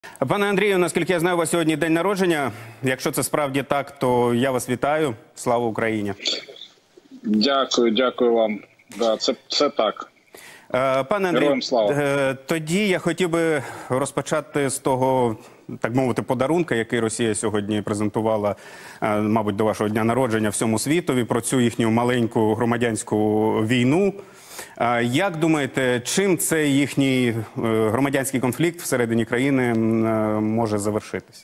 Пане Андрію, наскільки я знаю, у вас сьогодні день народження. Якщо це справді так, то я вас вітаю. Слава Україні! Дякую вам. Да, це так. Пане Андрію, тоді я хотів би розпочати з того, так мовити, подарунка, який Росія сьогодні презентувала, мабуть, до вашого дня народження всьому світові, про цю їхню маленьку громадянську війну. Як думаєте, чим цей їхній громадянський конфлікт всередині країни може завершитися?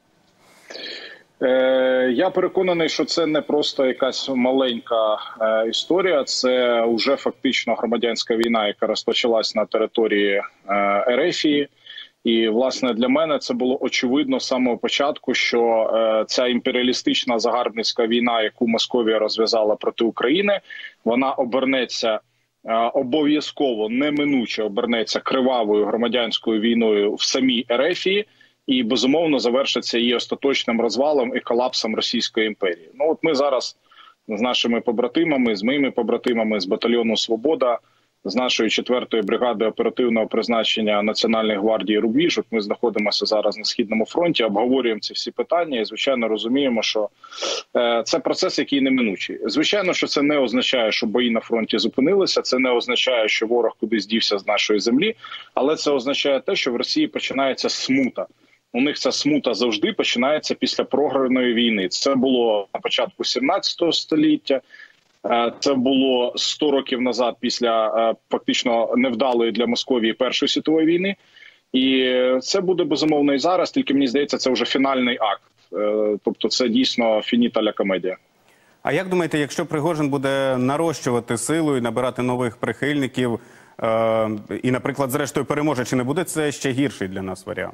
Я переконаний, що це не просто якась маленька історія, це вже фактично громадянська війна, яка розпочалась на території Ерефії. І, власне, для мене це було очевидно з самого початку, що ця імперіалістична загарбницька війна, яку Московія розв'язала проти України, вона обернеться обов'язково, неминуче обернеться кривавою громадянською війною в самій Ерефії і, безумовно, завершиться її остаточним розвалом і колапсом Російської імперії. Ну, от ми зараз з нашими побратимами, з моїми побратимами з батальйону «Свобода», з нашої 4-ї бригади оперативного призначення Національної гвардії «Рубіж», ми знаходимося зараз на Східному фронті, обговорюємо ці всі питання і, звичайно, розуміємо, що це процес, який неминучий. Звичайно, що це не означає, що бої на фронті зупинилися, це не означає, що ворог кудись дівся з нашої землі, але це означає те, що в Росії починається смута. У них ця смута завжди починається після програної війни. Це було на початку 17 століття, це було 100 років назад після фактично невдалої для Московії Першої світової війни. І це буде безумовно і зараз, тільки мені здається, це вже фінальний акт. Тобто це дійсно фініта ля комедія. А як думаєте, якщо Пригожин буде нарощувати силу і набирати нових прихильників, і, наприклад, зрештою переможе, чи не буде це ще гірший для нас варіант?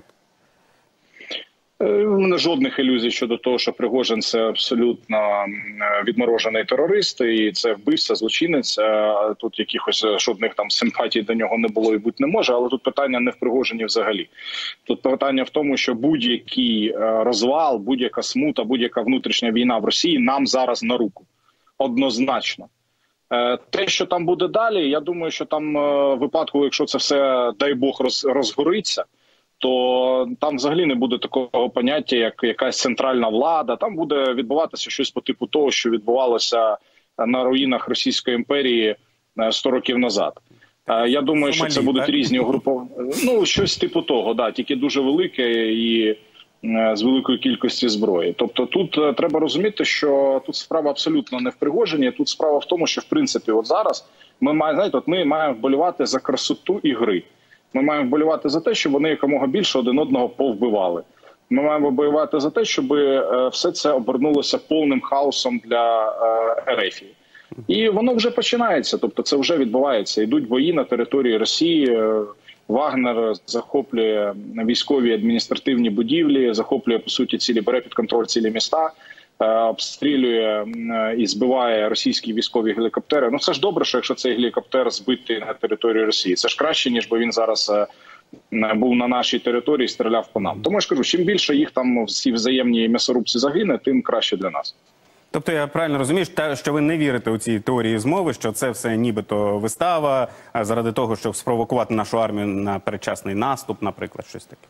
У мене жодних ілюзій щодо того, що Пригожин – це абсолютно відморожений терорист, і це вбивця, злочинець. Тут якихось жодних там симпатій до нього не було і бути не може, але тут питання не в Пригожині взагалі. Тут питання в тому, що будь-який розвал, будь-яка смута, будь-яка внутрішня війна в Росії нам зараз на руку. Однозначно. Те, що там буде далі, я думаю, що там в випадку, якщо це все, дай Бог, розгориться, то там взагалі не буде такого поняття, як якась центральна влада. Там буде відбуватися щось по типу того, що відбувалося на руїнах Російської імперії 100 років назад. Я думаю, що це будуть різні угруповання. Ну, щось типу того, да, тільки дуже велике і з великої кількості зброї. Тобто тут треба розуміти, що тут справа абсолютно не в Пригожині, тут справа в тому, що, в принципі, от зараз ми маємо вболівати за красоту ігри. Ми маємо вболівати за те, щоб вони якомога більше один одного повбивали. Ми маємо вболівати за те, щоб все це обернулося повним хаосом для Ерефії. І воно вже починається, тобто це вже відбувається. Йдуть бої на території Росії, Вагнер захоплює військові адміністративні будівлі, захоплює, по суті, бере під контроль цілі міста, обстрілює і збиває російські військові гелікоптери. Ну це ж добре, що якщо цей гелікоптер збитий на території Росії. Це ж краще, ніж би він зараз був на нашій території і стріляв по нам. Тому я ж кажу, чим більше їх там в цій взаємній м'ясорубці загине, тим краще для нас. Тобто я правильно розумію, що ви не вірите у ці теорії змови, що це все нібито вистава, заради того, щоб спровокувати нашу армію на передчасний наступ, наприклад, щось таке?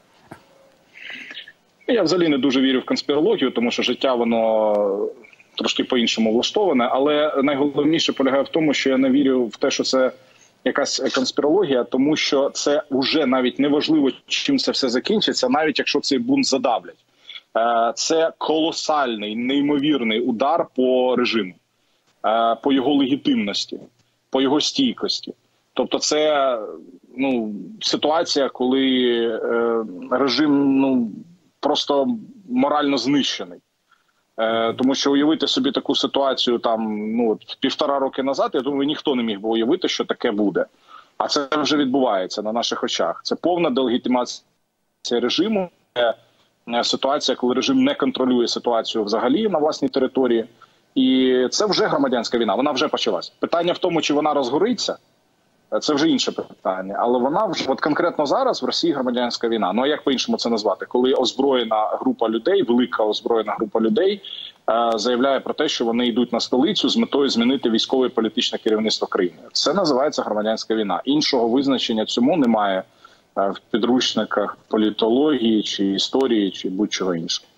Я взагалі не дуже вірю в конспірологію, тому що життя, воно трошки по-іншому влаштоване. Але найголовніше полягає в тому, що я не вірю в те, що це якась конспірологія, тому що це вже навіть неважливо, чим це все закінчиться, навіть якщо цей бунт задавлять. Це колосальний, неймовірний удар по режиму, по його легітимності, по його стійкості. Тобто це ситуація, коли режим просто морально знищений. Тому що уявити собі таку ситуацію там 1,5 роки назад, я думаю, ніхто не міг би уявити, що таке буде. А це вже відбувається на наших очах. Це повна делегітимація режиму, ситуація, коли режим не контролює ситуацію взагалі на власній території. І це вже громадянська війна, вона вже почалась. Питання в тому, чи вона розгориться, це вже інше питання. Але вона вже, от конкретно зараз в Росії громадянська війна. Ну а як по-іншому це назвати? Коли озброєна група людей, велика озброєна група людей заявляє про те, що вони йдуть на столицю з метою змінити військове і політичне керівництво країни. Це називається громадянська війна. Іншого визначення цьому немає в підручниках політології чи історії, чи будь-чого іншого.